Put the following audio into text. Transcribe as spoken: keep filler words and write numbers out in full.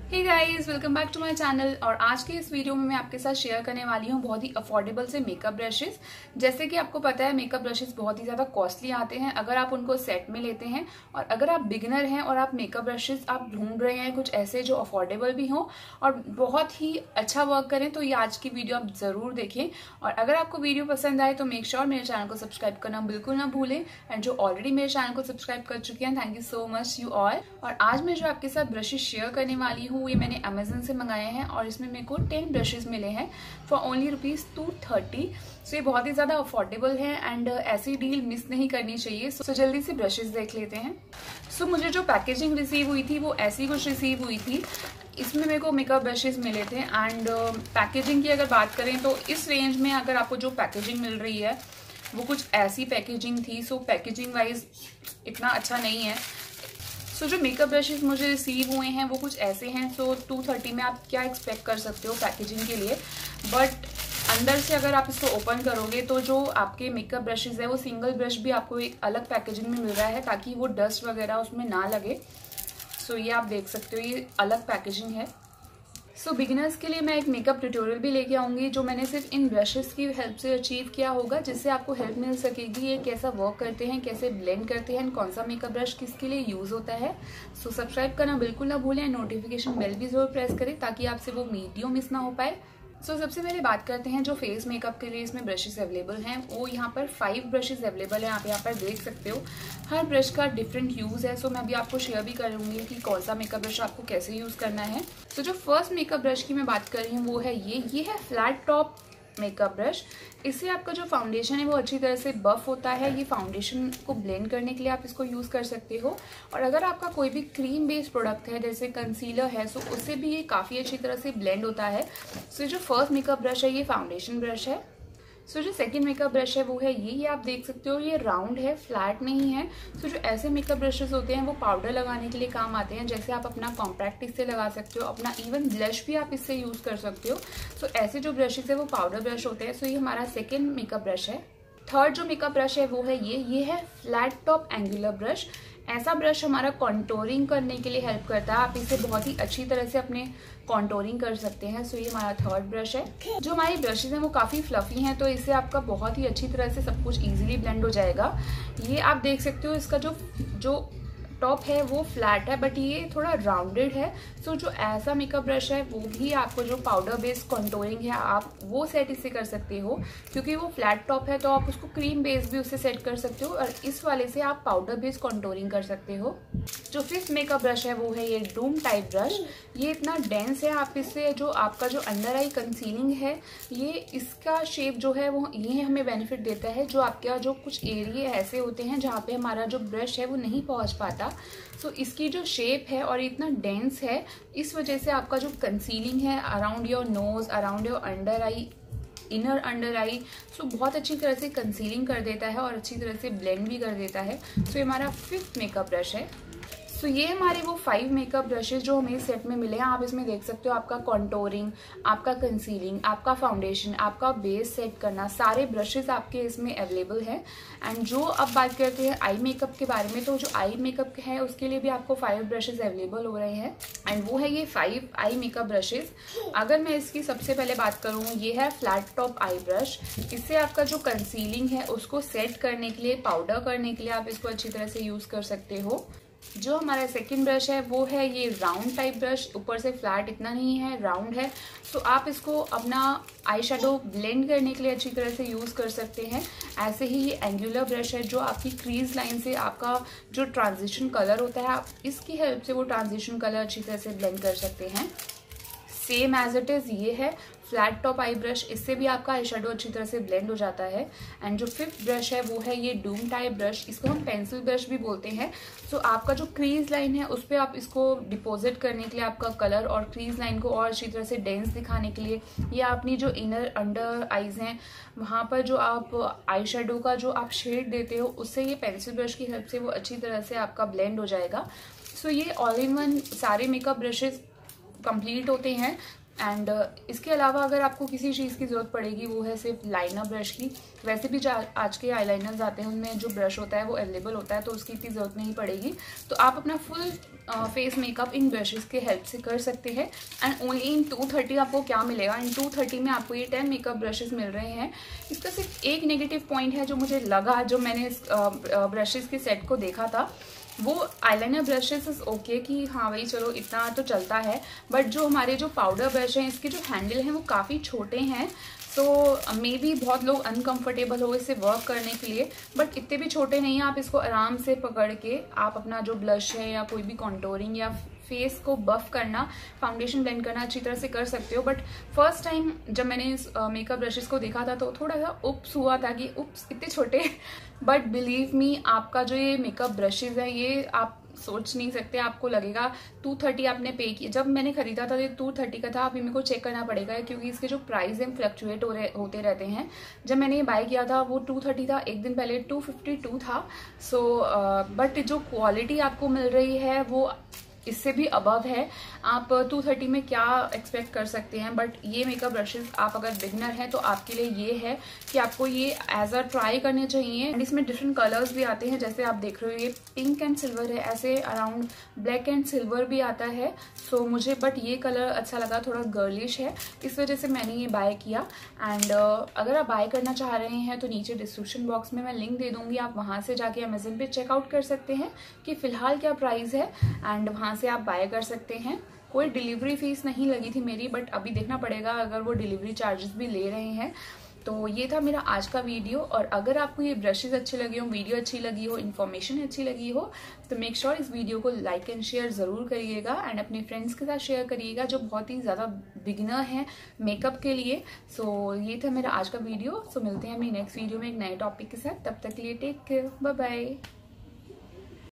Hey guys, welcome back to my channel. और आज के इस वीडियो में मैं आपके साथ शेयर करने वाली हूँ बहुत ही अफोर्डेबल से मेकअप ब्रशेस। जैसे कि आपको पता है मेकअप ब्रशेस बहुत ही ज्यादा कॉस्टली आते हैं अगर आप उनको सेट में लेते हैं। और अगर आप बिगिनर हैं और आप मेकअप ब्रशेस आप ढूंढ रहे हैं कुछ ऐसे जो अफोर्डेबल भी हों और बहुत ही अच्छा वर्क करें, तो ये आज की वीडियो आप जरूर देखें। और अगर आपको वीडियो पसंद आए तो मेक श्योर मेरे चैनल को सब्सक्राइब करना बिल्कुल ना भूलें। एंड जो ऑलरेडी मेरे चैनल को सब्सक्राइब कर चुके हैं, thank you so much you all. और आज मैं जो आपके साथ ब्रशेस शेयर करने वाली हूँ ये मैंने अमेजन से मंगाए हैं और इसमें मेरे को टेन ब्रशेस मिले हैं for only rupees two thirty. So ये बहुत ही ज्यादा अफोर्डेबल है एंड ऐसी डील मिस नहीं करनी चाहिए। सो so, जल्दी से ब्रशेस देख लेते हैं। सो so, मुझे जो पैकेजिंग रिसीव हुई थी वो ऐसी कुछ रिसीव हुई थी। इसमें मेरे को मेकअप ब्रशेस मिले थे एंड पैकेजिंग की अगर बात करें तो इस रेंज में अगर आपको जो पैकेजिंग मिल रही है वो कुछ ऐसी पैकेजिंग थी। सो पैकेजिंग वाइज इतना अच्छा नहीं है। सो so, जो मेकअप ब्रशेस मुझे रिसीव हुए हैं वो कुछ ऐसे हैं। सो टू थर्टी में आप क्या एक्सपेक्ट कर सकते हो पैकेजिंग के लिए, बट अंदर से अगर आप इसको ओपन करोगे तो जो आपके मेकअप ब्रशेस है वो सिंगल ब्रश भी आपको एक अलग पैकेजिंग में मिल रहा है ताकि वो डस्ट वगैरह उसमें ना लगे। सो so, ये आप देख सकते हो ये अलग पैकेजिंग है। सो so, बिगिनर्स के लिए मैं एक मेकअप ट्यूटोरियल भी लेके आऊंगी जो मैंने सिर्फ इन ब्रशेस की हेल्प से अचीव किया होगा, जिससे आपको हेल्प मिल सकेगी ये कैसा वर्क करते हैं, कैसे ब्लेंड करते हैं, कौन सा मेकअप ब्रश किसके लिए यूज होता है। सो so, सब्सक्राइब करना बिल्कुल ना भूलें, नोटिफिकेशन बेल भी जरूर प्रेस करें ताकि आपसे वो वीडियो मिस ना हो पाए। सो so, सबसे पहले बात करते हैं जो फेस मेकअप के लिए इसमें ब्रशेस अवेलेबल हैं। वो यहाँ पर फाइव ब्रशेस अवेलेबल हैं, आप यहाँ पर देख सकते हो। हर ब्रश का डिफरेंट यूज है। सो so, मैं अभी आपको शेयर भी करूंगी कि कौन सा मेकअप ब्रश आपको कैसे यूज करना है। सो so, जो फर्स्ट मेकअप ब्रश की मैं बात कर रही हूँ वो है ये ये है फ्लैट टॉप मेकअप ब्रश। इससे आपका जो फाउंडेशन है वो अच्छी तरह से बफ होता है। ये फाउंडेशन को ब्लेंड करने के लिए आप इसको यूज कर सकते हो। और अगर आपका कोई भी क्रीम बेस्ड प्रोडक्ट है जैसे कंसीलर है सो उससे भी ये काफी अच्छी तरह से ब्लेंड होता है। सो जो फर्स्ट मेकअप ब्रश है ये फाउंडेशन ब्रश है। सो so, जो सेकंड मेकअप ब्रश है वो है ये ये आप देख सकते हो ये राउंड है, फ्लैट नहीं है। सो so, जो ऐसे मेकअप ब्रशेस होते हैं वो पाउडर लगाने के लिए काम आते हैं। जैसे आप अपना कॉम्पैक्ट इससे लगा सकते हो, अपना इवन ब्लश भी आप इससे यूज कर सकते हो। सो so, ऐसे जो ब्रशेस है वो पाउडर ब्रश होते हैं। सो so, ये हमारा सेकेंड मेकअप ब्रश है। थर्ड जो मेकअप ब्रश है वो है ये ये है फ्लैट टॉप एंगुलर ब्रश। ऐसा ब्रश हमारा कॉन्टोरिंग करने के लिए हेल्प करता है। आप इसे बहुत ही अच्छी तरह से अपने कॉन्टोरिंग कर सकते हैं। सो ये हमारा थर्ड ब्रश है। जो हमारी ब्रशेज हैं वो काफी फ्लफी हैं तो इससे आपका बहुत ही अच्छी तरह से सब कुछ इजीली ब्लेंड हो जाएगा। ये आप देख सकते हो इसका जो जो टॉप है वो फ्लैट है बट ये थोड़ा राउंडेड है। सो so, जो ऐसा मेकअप ब्रश है वो भी आपको जो पाउडर बेस्ड कॉन्टोरिंग है आप वो सेट इससे कर सकते हो। क्योंकि वो फ्लैट टॉप है तो आप उसको क्रीम बेस्ड भी उससे सेट कर सकते हो और इस वाले से आप पाउडर बेस्ड कॉन्टोरिंग कर सकते हो। जो फिफ्थ मेकअप ब्रश है वो है ये डूम टाइप ब्रश। ये इतना डेंस है, आप इससे जो आपका जो अंडर आई कंसीलिंग है ये इसका शेप जो है वो ये हमें बेनिफिट देता है। जो आपका जो कुछ एरिया ऐसे होते हैं जहाँ पे हमारा जो ब्रश है वो नहीं पहुंच पाता। सो so, इसकी जो शेप है और इतना डेंस है इस वजह से आपका जो कंसीलिंग है around your nose, around your under eye, inner under eye, so बहुत अच्छी तरह से कंसीलिंग कर देता है और अच्छी तरह से ब्लेंड भी कर देता है। सो so, ये हमारा फिफ्थ मेकअप ब्रश है। सो so, ये हमारे वो फाइव मेकअप ब्रशेज जो हमें सेट में मिले हैं। आप इसमें देख सकते हो आपका कॉन्टोरिंग, आपका कंसीलिंग, आपका फाउंडेशन, आपका बेस सेट करना, सारे ब्रशेज आपके इसमें अवेलेबल है। एंड जो अब बात करते हैं आई मेकअप के बारे में, तो जो आई मेकअप है उसके लिए भी आपको फाइव ब्रशेज अवेलेबल हो रहे हैं एंड वो है ये फाइव आई मेकअप ब्रशेज। अगर मैं इसकी सबसे पहले बात करूँ ये है फ्लैट टॉप आई ब्रश। इससे आपका जो कंसीलिंग है उसको सेट करने के लिए, पाउडर करने के लिए आप इसको अच्छी तरह से यूज कर सकते हो। जो हमारा सेकंड ब्रश है वो है ये राउंड टाइप ब्रश। ऊपर से फ्लैट इतना नहीं है, राउंड है। तो आप इसको अपना आई शेडो ब्लेंड करने के लिए अच्छी तरह से यूज कर सकते हैं। ऐसे ही ये एंगुलर ब्रश है जो आपकी क्रीज लाइन से आपका जो ट्रांजिशन कलर होता है आप इसकी हेल्प से वो ट्रांजिशन कलर अच्छी तरह से ब्लेंड कर सकते हैं। सेम एज इट इज ये है फ्लैट टॉप आई ब्रश। इससे भी आपका आई शेडो अच्छी तरह से ब्लेंड हो जाता है। एंड जो फिफ्थ ब्रश है वो है ये डूम टाइप ब्रश। इसको हम पेंसिल ब्रश भी बोलते हैं। सो so, आपका जो क्रीज लाइन है उस पर आप इसको डिपॉजिट करने के लिए आपका कलर और क्रीज लाइन को और अच्छी तरह से डेंस दिखाने के लिए, या अपनी जो इनर अंडर आईज हैं वहाँ पर जो आप आई शेडो का जो आप शेड देते हो उससे ये पेंसिल ब्रश की हेल्प से वो अच्छी तरह से आपका ब्लेंड हो जाएगा। सो so, ये ऑल इन वन सारे मेकअप ब्रशेज कंप्लीट होते हैं। एंड uh, इसके अलावा अगर आपको किसी चीज़ की ज़रूरत पड़ेगी वो है सिर्फ लाइनर ब्रश की। वैसे भी आज के आईलाइनर्स आते हैं उनमें जो ब्रश होता है वो अवेलेबल होता है तो उसकी इतनी ज़रूरत नहीं पड़ेगी। तो आप अपना फुल फेस मेकअप इन ब्रशेस के हेल्प से कर सकते हैं। And only in two thirty आपको क्या मिलेगा, इन टू थर्टी में आपको ये टेन मेकअप ब्रशेस मिल रहे हैं। इसका सिर्फ एक नेगेटिव पॉइंट है जो मुझे लगा, जो मैंने इस ब्रशेस के सेट को देखा था, वो आईलाइनर ब्रशेस इज ओके कि हाँ भाई चलो इतना तो चलता है, बट जो हमारे जो पाउडर ब्रश हैं इसके जो हैंडल हैं वो काफ़ी छोटे हैं। सो मे बी बहुत लोग अनकंफर्टेबल हो इसे वर्क करने के लिए, बट इतने भी छोटे नहीं हैं। आप इसको आराम से पकड़ के आप अपना जो ब्लश है या कोई भी कॉन्टोरिंग या फेस को बफ करना, फाउंडेशन ब्लेंड करना अच्छी तरह से कर सकते हो। बट फर्स्ट टाइम जब मैंने इस मेकअप ब्रशेस को देखा था तो थोड़ा सा उप्स हुआ था कि उप्स इतने छोटे, बट बिलीव मी आपका जो ये मेकअप ब्रशेस है ये आप सोच नहीं सकते, आपको लगेगा टू थर्टी आपने पे किया। जब मैंने खरीदा था ये टू थर्टी का था, अभी मेरे को चेक करना पड़ेगा क्योंकि इसके जो प्राइस हैं फ्लक्चुएट हो रहे होते रहते हैं। जब मैंने ये बाय किया था वो टू थर्टी था, एक दिन पहले टू फिफ्टी टू था। सो बट जो क्वालिटी आपको मिल रही है वो इससे भी अबव है। आप टू थर्टी में क्या एक्सपेक्ट कर सकते हैं, बट ये मेकअप ब्रशेस आप अगर बिगनर हैं तो आपके लिए ये है कि आपको ये एज अ ट्राई करने चाहिए। एंड इसमें डिफरेंट कलर्स भी आते हैं, जैसे आप देख रहे हो ये पिंक एंड सिल्वर है, ऐसे अराउंड ब्लैक एंड सिल्वर भी आता है। सो so, मुझे बट ये कलर अच्छा लगा, थोड़ा गर्लिश है, इस वजह से मैंने ये बाय किया। एंड uh, अगर आप बाय करना चाह रहे हैं तो नीचे डिस्क्रिप्शन बॉक्स में मैं लिंक दे दूंगी, आप वहाँ से जाके अमेजन पे चेकआउट कर सकते हैं कि फ़िलहाल क्या प्राइस है, एंड वहाँ से आप बाय कर सकते हैं। कोई डिलीवरी फीस नहीं लगी थी मेरी, बट अभी देखना पड़ेगा अगर वो डिलीवरी चार्जेस भी ले रहे हैं। तो ये था मेरा आज का वीडियो, और अगर आपको ये ब्रशेस अच्छे लगे हो, वीडियो अच्छी लगी हो, इन्फॉर्मेशन अच्छी लगी हो, तो मेक श्योर इस वीडियो को लाइक एंड शेयर ज़रूर करिएगा एंड अपने फ्रेंड्स के साथ शेयर करिएगा जो बहुत ही ज़्यादा बिगिनर हैं मेकअप के लिए। सो ये था मेरा आज का वीडियो। सो मिलते हैं अपनी नेक्स्ट वीडियो में एक नए टॉपिक के साथ, तब तक के लिए टेक केयर, बाय बाय।